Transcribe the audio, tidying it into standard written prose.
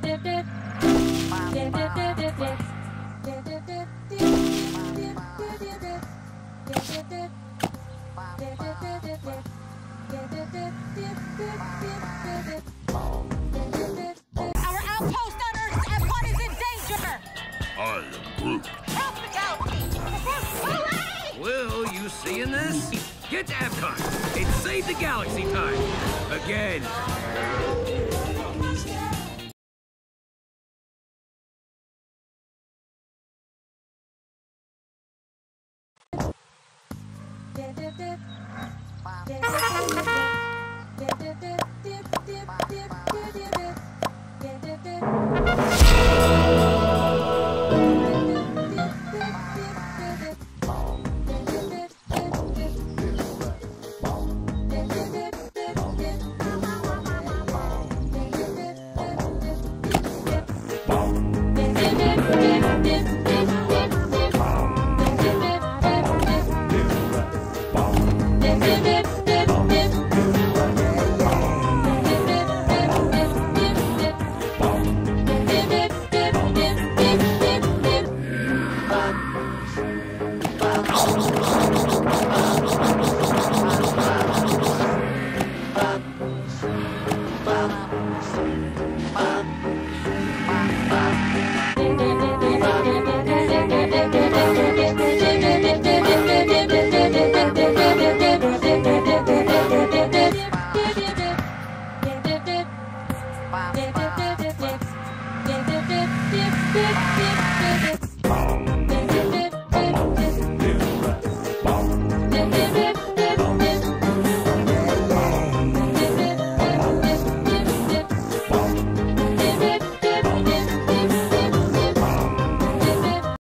Our outpost on Earth F1 is in danger! I am Groot. Help the galaxy! Will you see in this? Get to Epcot. It's Save the Galaxy time. Again. Dip, dip,